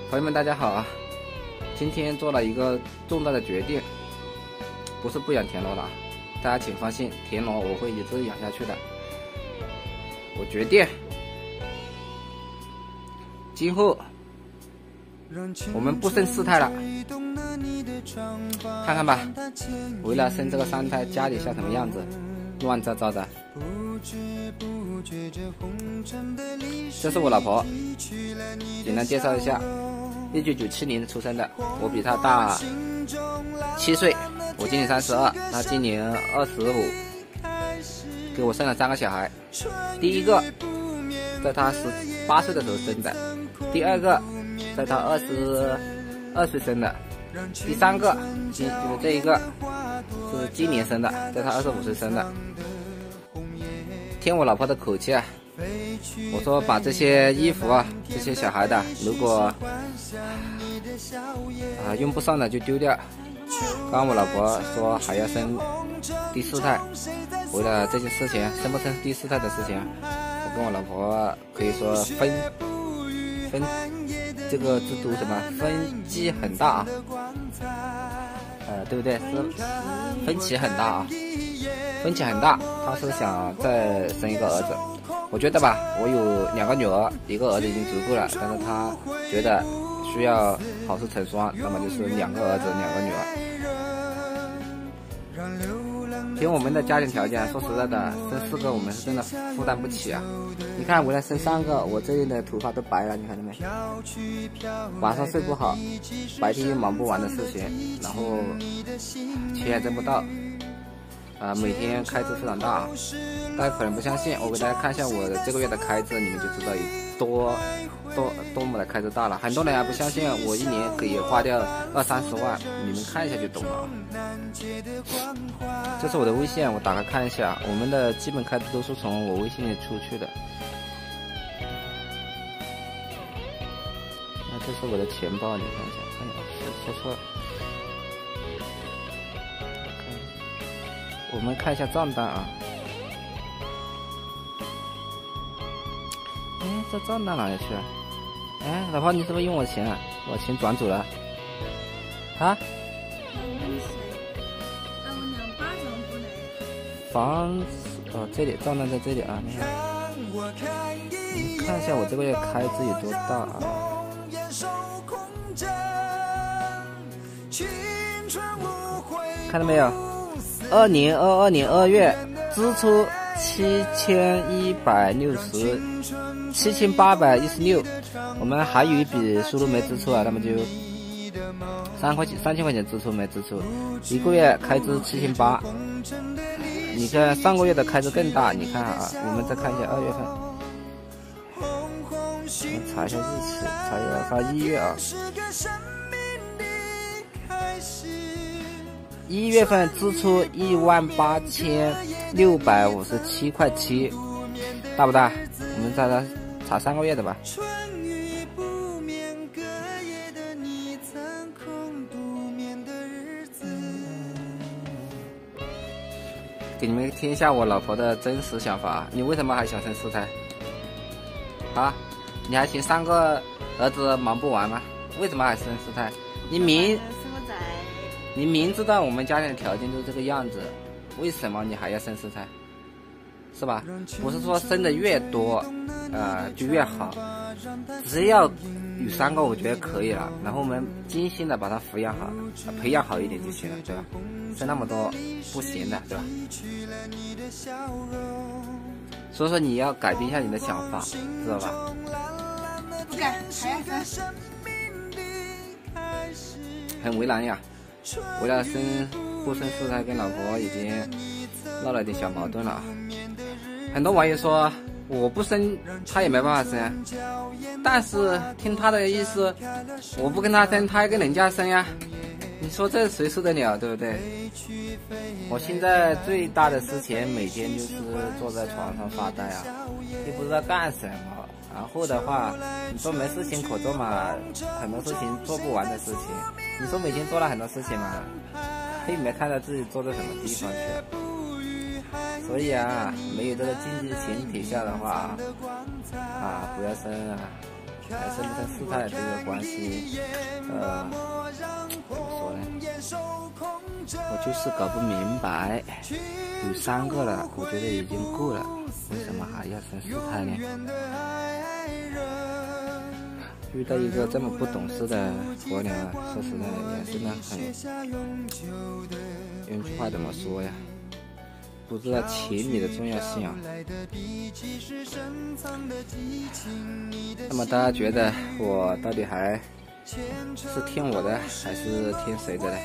朋友们，大家好啊！今天做了一个重大的决定，不是不养田螺了，大家请放心，田螺我会一直养下去的。我决定，今后我们不生4胎了，看看吧，为了生这个3胎，家里像什么样子，乱糟糟的。这是我老婆，简单介绍一下，1997年出生的，我比她大7岁，我今年32，她今年25，给我生了3个小孩，第一个在她18岁的时候生的，第二个在她22岁生的，第三个就是这一个是今年生的，在她25岁生的。听我老婆的口气啊，我说把这些衣服啊，这些小孩的，如果用不上的就丢掉。刚我老婆说还要生第4胎，为了这件事情，生不生第4胎的事情，我跟我老婆可以说分这个制度什么分歧很大啊，对不对？是分歧很大啊。分歧很大，他是想再生一个儿子。我觉得吧，我有2个女儿，1个儿子已经足够了，但是他觉得需要好事成双，那么就是2个儿子2个女儿。凭我们的家庭条件，说实在的，生4个我们是真的负担不起啊。你看，为了生3个，我这里的头发都白了，你看到没？晚上睡不好，白天又忙不完的事情，然后钱也挣不到。每天开支非常大，大家可能不相信，我给大家看一下我这个月的开支，你们就知道有多么的开支大了。很多人还不相信，我1年可以花掉20-30万，你们看一下就懂了。这是我的微信，我打开看一下，我们的基本开支都是从我微信里出去的。那这是我的钱包，你看一下，哎呀，说错了。我们看一下账单啊，这账单哪里去了？老婆，你是不是用我钱啊？我钱转走了啊？房这里账单在这里啊，你看，看一下我这个月开支有多大啊？看到没有？2022年2月支出7816，我们还有一笔收入没支出啊，那么就3000块钱支出没支出，1个月开支7800。你看上个月的开支更大，你看啊，我们再看一下2月份，我们查一下日期，查1月啊。1月份支出18657块7，大不大？我们再来查3个月的吧。给你们听一下我老婆的真实想法，你为什么还想生4胎？啊？你还嫌3个儿子忙不完吗？为什么还生4胎？你明知道我们家庭的条件就是这个样子，为什么你还要生4胎？是吧？不是说生的越多，就越好，只要有3个，我觉得可以了。然后我们精心的把它抚养好，培养好一点就行了，对吧？生那么多不行的，对吧？所以说你要改变一下你的想法，知道吧？ 不改，还要生。 很为难呀。为了不生4胎，跟老婆已经闹了点小矛盾了。很多网友说我不生他也没办法生，但是听他的意思，我不跟他生，他要跟人家生呀。你说这谁受得了，对不对？我现在最大的事情，每天就是坐在床上发呆啊，又不知道干什么。然后的话，你说没事情可做嘛，很多事情做不完的事情。你说每天做了很多事情嘛，也没看到自己做到什么地方去。所以啊，没有这个经济前提下的话，不要生啊。 还生不生四胎这个关系，怎么说呢？我就是搞不明白，有3个了，我觉得已经够了，为什么还要生4胎呢？遇到一个这么不懂事的婆娘，说实在也真的很，用句话怎么说呀？不知道情理的重要性啊。那么大家觉得我到底还是听我的，还是听谁的呢？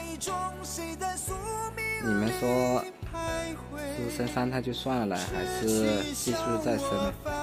你们说是生3胎就算了呢，还是继续再生呢？